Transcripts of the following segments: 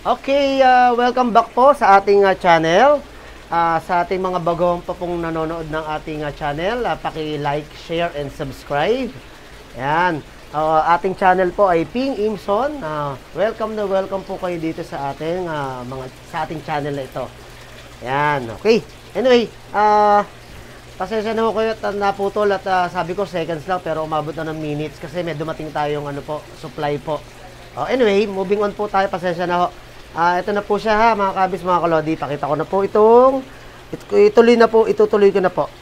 Okay, welcome back po sa ating channel. Sa ating mga bagong pa pong nanonood ng ating channel, paki-like, share, and subscribe. Yan. Ating channel po ay Ping Imson. Welcome na welcome po kayo dito sa ating sa ating channel na ito. Yan. Okay. Anyway, pasensya na po kayo at naputol at sabi ko seconds lang pero umabot na ng minutes kasi may dumating tayong supply po. Anyway, moving on po tayo. Pasensya na ho. Ito na po siya ha, mga kabis, mga kalodi. Pakita ko na po itutuloy ko na po.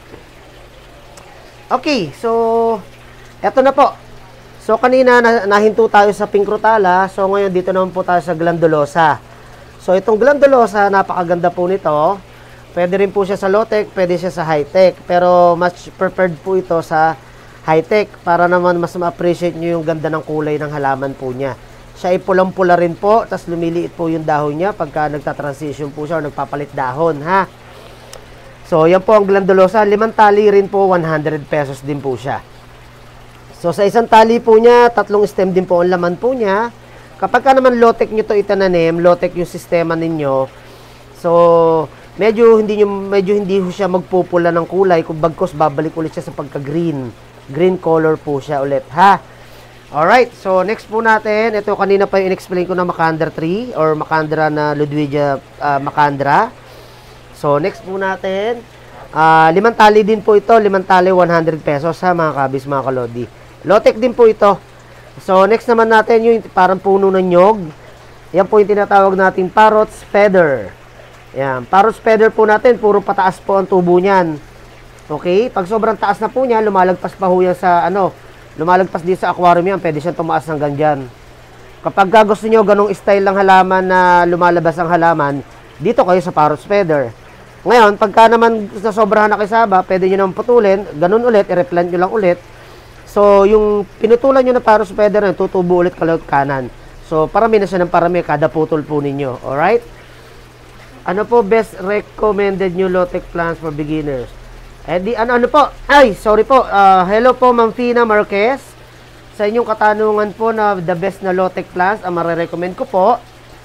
Okay, so ito na po. So kanina nahinto tayo sa pink rutala. So ngayon dito naman po tayo sa glandulosa. So itong glandulosa, napakaganda po nito. Pwede rin po siya sa low-tech, pwede siya sa high-tech. Pero much preferred po ito sa high-tech para naman mas ma-appreciate nyo yung ganda ng kulay ng halaman po niya. Siya ay pulang-pula rin po, tapos lumiliit po yung dahon niya pagka nagta-transition po siya o nagpapalit dahon, ha? So, yan po ang glandulosa. 5 tali rin po, 100 pesos din po siya. So, sa isang tali po niya, 3 stem din po ang laman po niya. Kapag ka naman low-tech nyo to itananim, low-tech yung sistema ninyo, so, medyo hindi siya magpupula ng kulay, kung bagkos babalik ulit siya sa pagka-green. Green color po siya ulit, ha? Alright, so next po natin, ito kanina pa yung in-explain ko na Macandra tree or Macandra na Ludwigia Macandra. So next po natin, 5 tali din po ito, 5 tali 100 pesos ha mga kabis, mga kalodi. Low-tech din po ito. So next naman natin yung parang puno ng nyog. Yan po yung tinatawag nating parrot's feather. Yan, parrot's feather po natin, puro pataas po ang tubo niyan. Okay, pag sobrang taas na po niya, lumalagpas pa ho yan sa lumalagpas din sa aquarium yan, pwede siyang tumaas hanggang dyan. Kapag gusto nyo ganong style ng halaman na lumalabas ang halaman, dito kayo sa parrot's feather. Ngayon, pagka naman sobrahan na kisaba, pwede nyo naman putulin, ganun ulit, i-replant nyo lang ulit. So, yung pinutulan nyo na parrot's feather na tutubo ulit kalawat kanan. So, parami na siya ng parami kada putol po ninyo. Alright? Ano po best recommended new low-tech plants for beginners? Ano po? Ay, sorry po. Hello po, Ma'am Fina Marquez. Sa inyong katanungan po na the best na low-tech plants, ang marirecommend ko po,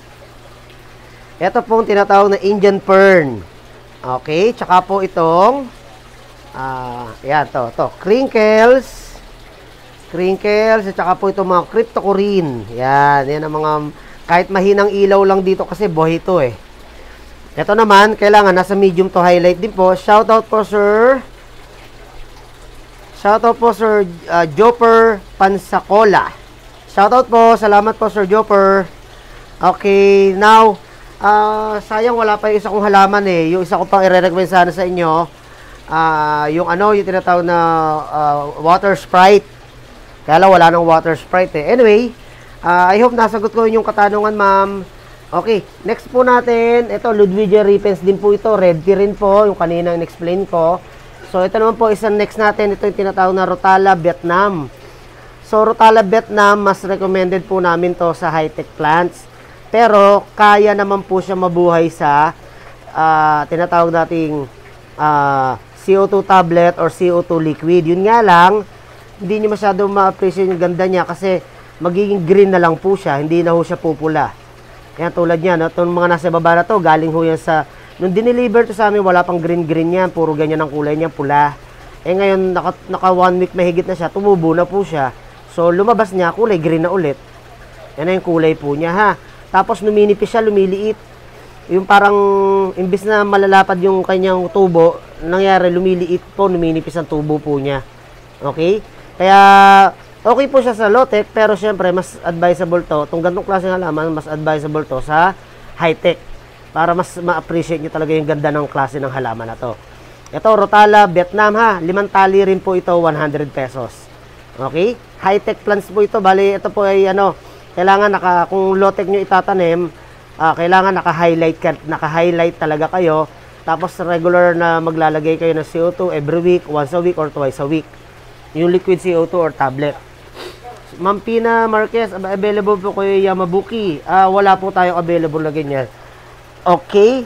ito pong tinatawag na Indian Fern. Okay, tsaka po itong, yan, to. Crinkles, at tsaka po itong mga cryptocorin. Yan ang mga, kahit mahinang ilaw lang dito kasi buhay ito eh. Ito naman, kailangan nasa medium to highlight din po. Shoutout po Sir Jopper Pansacola. Shoutout po. Salamat po Sir Jopper. Okay, now, sayang wala pa yung isa kong halaman eh. Yung isa ko pang i-recommend sana sa inyo. Yung tinatawag na water sprite. Kaya lang wala ng water sprite eh. Anyway, I hope nasagot ko yung katanungan, ma'am. Okay, next po natin, ito Ludwigia repens din po ito, red tea rin po, yung kanina in-explain ko. So ito naman po, isang next natin, ito yung tinatawag na Rotala Vietnam. So Rotala Vietnam, mas recommended po namin to sa high-tech plants. Pero kaya naman po siya mabuhay sa tinatawag nating CO2 tablet or CO2 liquid. Yun nga lang, hindi nyo masyado ma-appreciate yung ganda niya kasi magiging green na lang po siya, hindi na ho siya pupula. Yan, tulad yan, itong mga nasa baba na to, galing ho yan sa, nung dineliver to sa amin, wala pang green-green yan, puro ganyan ang kulay niya, pula. Ngayon, naka 1 week mahigit na siya, tumubo na po siya. So, lumabas niya, kulay green na ulit. Yan na yung kulay po niya, ha. Tapos, numinipis siya, lumiliit. Yung parang, imbis na malalapad yung kanyang tubo, nangyari, lumiliit po, numinipis ang tubo po niya. Okay? Kaya, okay po siya sa low-tech, pero syempre, mas advisable to. Itong gantong klaseng halaman, mas advisable to sa high-tech. Para mas ma-appreciate nyo talaga yung ganda ng klase ng halaman na to. Ito, Rotala, Vietnam ha. 5 tali rin po ito, 100 pesos. Okay? High-tech plants po ito. Bali, ito po ay kailangan kung low-tech nyo itatanim, kailangan naka-highlight talaga kayo. Tapos regular na maglalagay kayo ng CO2 every week, once a week or twice a week. Yung liquid CO2 or tablet. Ma'am Pina Marquez, available po kayo Yamabuki. Wala po tayong available na ganyan. Okay.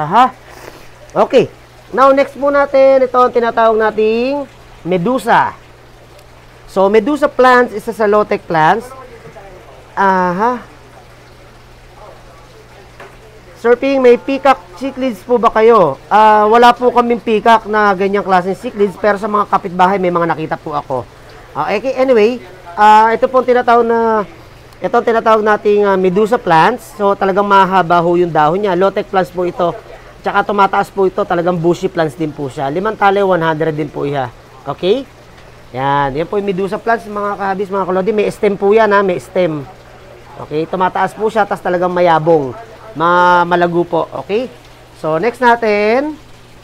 Okay. Now, next po natin, ito ang tinatawag nating Medusa. So, Medusa plants, isa sa low-tech plants. Sir Ping, may peacock cichlids po ba kayo? Wala po kaming peacock na ganyang klaseng cichlids, pero sa mga kapitbahay may mga nakita po ako. Anyway, ito po tinatawag na ito ang tinatawag nating Medusa plants. So talagang mahaba ho yung dahon niya. Low-tech plants po ito. Tsaka tumataas po ito, talagang bushy plants din po siya. 5 tali, 100 din po iya. Okay? Yan po yung Medusa plants, mga kahabis, mga kalodi. May stem po yan, may stem. Okay, tumataas po siya, tas talagang mayabong. Malago po, okay? So, next natin.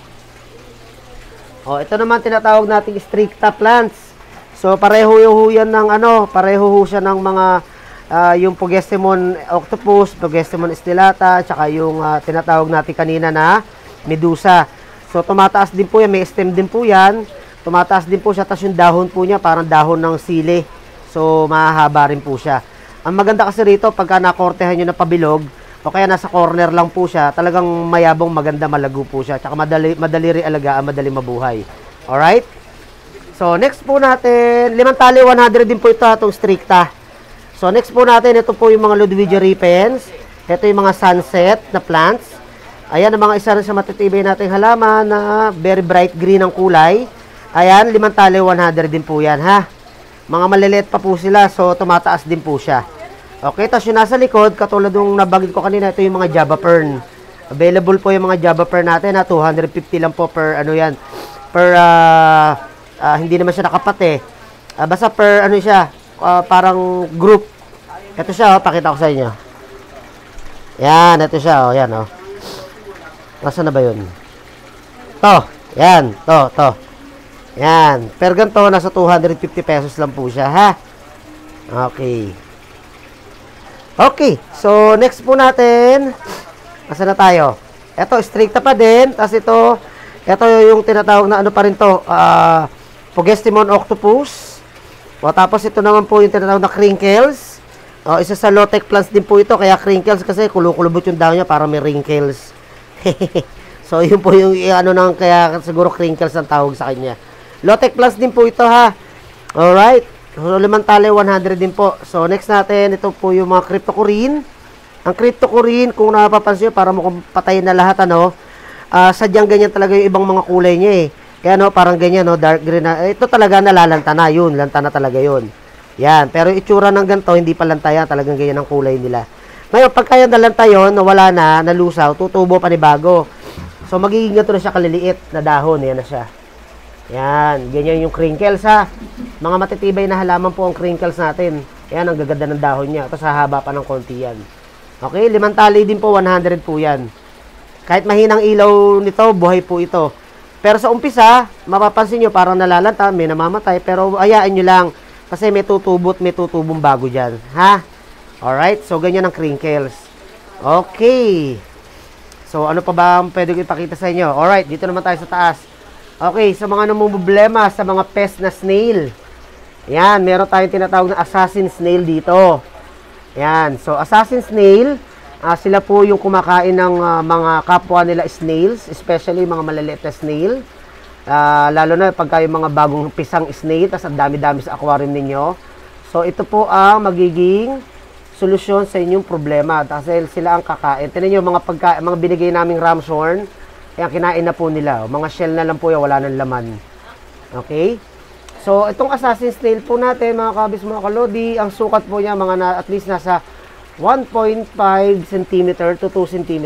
Ito naman tinatawag nating stricta plants. So, pareho yan ng pareho siya ng mga yung Pugestemon octopus, Pugestemon stellata, tsaka yung tinatawag natin kanina na Medusa. So, tumataas din po yan, may stem din po yan. Tumataas din po siya, tapos yung dahon po niya, parang dahon ng sili. So, mahaba rin po siya. Ang maganda kasi rito, pagka nakortehan nyo na pabilog, o kaya nasa corner lang po siya, talagang mayabong, maganda, malago po siya. Tsaka madali rin alagaan, madali mabuhay. Alright? So, next po natin, 5 tali, 100 din po ito, itong stricta. So, next po natin, ito po yung mga Ludwigia repens. Ito yung mga sunset na plants. Ayan, ang mga isa rin sa matitibay nating halaman na very bright green ang kulay. Ayan, 5 tali, 100 din po yan, ha? Mga maliliit pa po sila, so tumataas din po siya. Okay, tapos yung nasa likod, katulad yung nabagid ko kanina, ito yung mga Java fern. Available po yung mga Java fern natin, 250 lang po per, hindi naman siya nakapat basta per, siya, parang group. Ito siya, pakita ko sa inyo. Yan, ito siya, yan, Nasaan na ba yun? Yan, to. Yan, per ganito, nasa 250 pesos lang po siya, ha? Okay. Okay, so next po natin, nasaan na tayo? Ito, stricta pa din, tapos ito yung tinatawag na pa rin to, Pugestemon octopus. Tapos ito naman po yung tinatawag na crinkles. Isa sa low-tech plants din po ito, kaya crinkles kasi kulukulubot yung dahon niya para may wrinkles. So, yun po yung kaya siguro crinkles ang tawag sa kanya. Low-tech plants din po ito, ha. Alright. So, 5 tali, 100 din po. So, next natin, ito po yung mga cryptocorin. Ang cryptocorin, kung napapansin nyo, para mukhang patayin na lahat, sadyang ganyan talaga yung ibang mga kulay niya, Kaya parang ganyan, dark green na. Ito talaga nalalanta na, yun. Lanta na talaga yun. Yan. Pero itsura ng ganito, hindi pa lanta yan. Talagang ganyan ang kulay nila. Ngayon, pagka yan nalanta yun, nawala na, nalusaw, tutubo pa ni bago. So, magiging ganito na siya kaliliit na dahon. Yan na siya. Yan. Ganyan yung crinkles, ha. Mga matitibay na halaman po ang crinkles natin. Yan, ang gaganda ng dahon niya. Tapos hahaba pa ng konti yan. Okay, 5 tali din po, 100 po yan. Kahit mahinang ilaw nito, buhay po ito. Pero sa umpisa, mapapansin nyo, parang nalalanta, may namamatay. Pero hayaan nyo lang, kasi may tutubong bago dyan. Ha? Alright, so ganyan ang crinkles. Okay. So, ano pa ba ang pwede ko ipakita sa inyo? Alright, dito naman tayo sa taas. Okay, sa mga namumblema, sa mga pest na snail. Yan, meron tayong tinatawag na assassin snail dito. Yan, so assassin snail, sila po yung kumakain ng mga kapwa nila snails, especially mga maliliit na snail. Lalo na pagka yung mga bagong pisang snail, tas ang dami-dami sa aquarium ninyo. So, ito po ang magiging solusyon sa inyong problema. Dahil sila ang kakain. Tignan nyo, mga binigay naming ramshorn, kaya kinain na po nila. Mga shell na lang po yan, wala nang laman. Okay? So, itong assassin snail po natin, mga kabis, mga kalodi, ang sukat po niya, at least nasa 1.5 cm to 2 cm.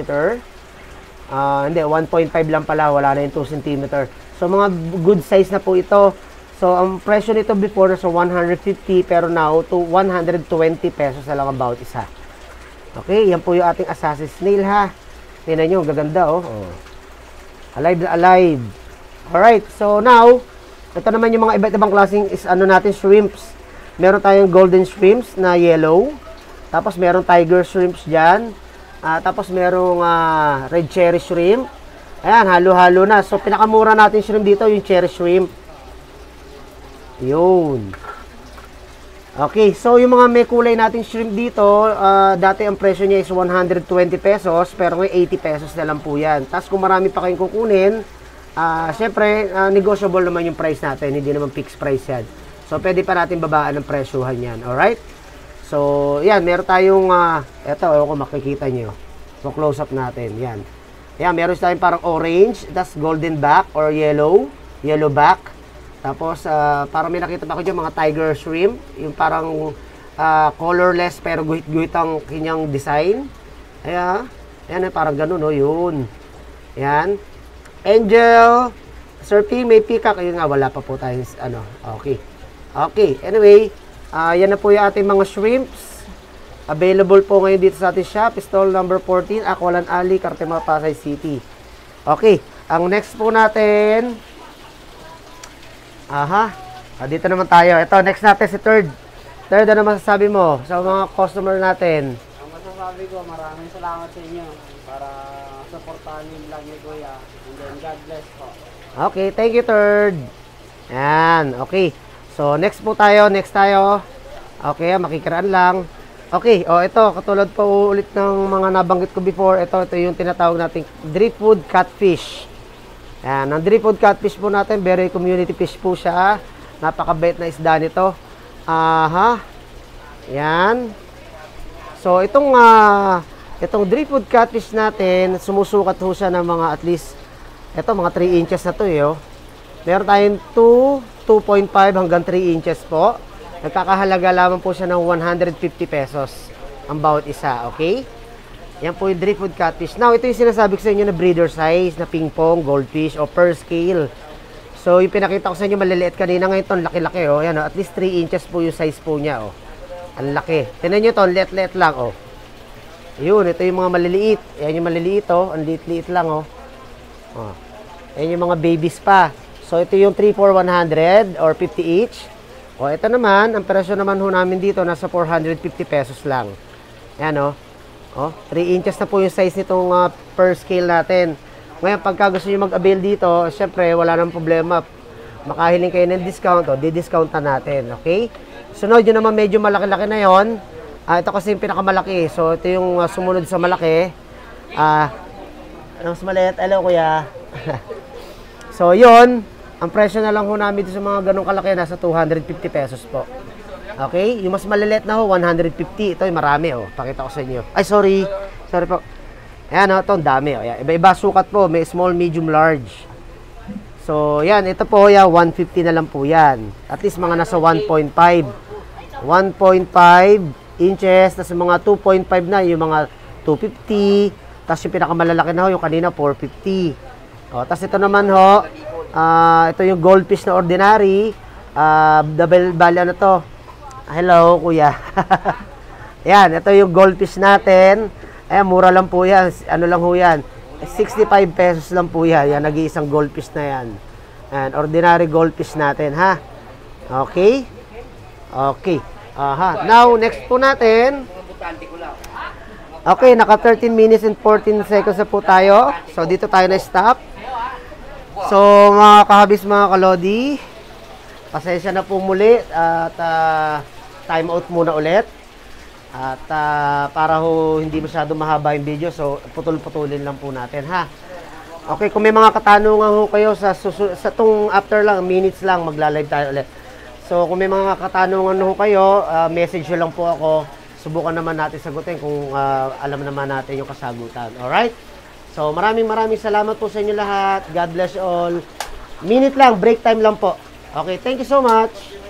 Hindi, 1.5 lang pala, wala na yung 2 cm. So, mga good size na po ito. So, ang presyo nito before nasa 150, pero now, to 120 pesos na lang about isa. Okay, yan po yung ating assassin snail, ha. Tingnan nyo, gaganda, Alive na alive. Alright, so now, ito naman yung mga iba't ibang klaseng shrimps. Meron tayong golden shrimps na yellow. Tapos meron tiger shrimps dyan. Tapos merong red cherry shrimp. Ayan, halo-halo na. So, pinakamura natin shrimp dito, yung cherry shrimp. Yun. Okay, so yung mga may kulay natin shrimp dito, dati ang presyo niya is 120 pesos, pero ngayon 80 pesos na lang po yan. Tapos kung marami pa kayong kukunin, syempre, negotiable naman yung price natin, hindi naman fixed price yan. So, pwede pa natin babaan ng presyohan yan, alright? So, yan, meron tayong, eto, ko makikita nyo. So, close up natin. Yan. Ayan, meron tayong parang orange, that's golden back or yellow back. Tapos, parang may nakita pa ako dyan, mga tiger shrimp. Yung parang colorless pero guhit-guhit ang kanyang design. Ayan. Ayan, parang ganun, no? Yun. Ayan. Angel. Sir P, may peacock. Ayun nga, wala pa po tayo. Ano, okay. Okay, anyway, yan na po yung ating mga shrimps. Available po ngayon dito sa ating shop. Stall number 14, Aqualan Alley, Cartema, Pasay City. Okay, ang next po natin. Dito naman tayo. Ito, next natin si Third. Third, ano masasabi mo sa mga customer natin? Ang masasabi ko, maraming salamat sa inyo para supportahan yung vlog ni Kuya. And then, God bless po. Okay, thank you, Third. Yan, okay. So, next po tayo, Okay, makikiraan lang. Okay, ito, katulad po ulit ng mga nabanggit ko before, ito yung tinatawag nating driftwood catfish. Yan, ang driftwood catfish po natin, very community fish po siya. Napakabait na isda nito. Yan. So, itong driftwood catfish natin, sumusukat po siya ng mga at least ito, mga 3 inches na to Meron tayong 2.5 hanggang 3 inches po. Nagkakahalaga lamang po siya ng 150 pesos ang bawat isa, okay? Yan po yung driftwood catfish. Now, ito yung sinasabi ko sa inyo na breeder size, na ping pong, goldfish, o per scale. So, yung pinakita ko sa inyo maliliit kanina, ngayon ito, laki-laki, Yan, at least 3 inches po yung size po niya, Ang laki. Tingnan nyo ito, liit-liit lang, Yun, ito yung mga maliliit. Yan yung maliliit, Ang liit-liit lang, Ayan yung mga babies pa. So, ito yung 3 for 100 or 50 each. Ito naman, ang presyo naman ho namin dito, nasa 450 pesos lang. Ayan, 3 inches na po yung size nitong per scale natin. Ngayon, pagka gusto nyo mag-avail dito, syempre, wala nang problema. Makahiling kayo ng discount, di-discountan natin, okay? Sunod yun naman, medyo malaki-laki na yon. Ito kasi yung pinakamalaki. So, ito yung sumunod sa malaki. Mas maliit. Hello, kuya. So, yun. Ang presyo na lang ho namin sa mga ganong kalaki, nasa 250 pesos po. Okay? Yung mas maliliit na ho, 150. Ito yung marami, Pakita ko sa inyo. Ay, sorry. Sorry po. Ayan, ito ang dami, Ayan. Iba-iba sukat po. May small, medium, large. So, yan. Ito po, 150 na lang po yan. At least mga nasa 1.5. 1.5 inches. Tapos mga 2.5 na, yung mga 250. Tapos yung pinakamalalaki na ho, yung kanina 450. Tapos ito naman ho, ito yung goldfish na ordinary. Double bali ano to? Hello, kuya. Yan, ito yung goldfish natin. Ayan, mura lang po yan. Ano lang ho yan? 65 pesos lang po yan. Yan, nag-iisang goldfish na yan. Ayan, ordinary goldfish natin, ha? Okay? Okay. Now, next po natin. Okay, naka 13 minutes and 14 seconds na po tayo. So, dito tayo na-stop. So, mga kahabis, mga kalodi, pasensya na po muli at time out muna ulit. At para ho hindi masyado mahaba yung video, so putol-putulin lang po natin, ha. Okay, kung may mga katanungan ho kayo sa tong after lang, minutes lang, magla-live tayo ulit. So, kung may mga katanungan ho kayo, message nyo lang po ako. Subukan naman natin sagutin kung alam naman natin yung kasagutan. Alright? So, maraming salamat po sa inyo lahat. God bless you all. Minute lang, break time lang po. Okay, thank you so much.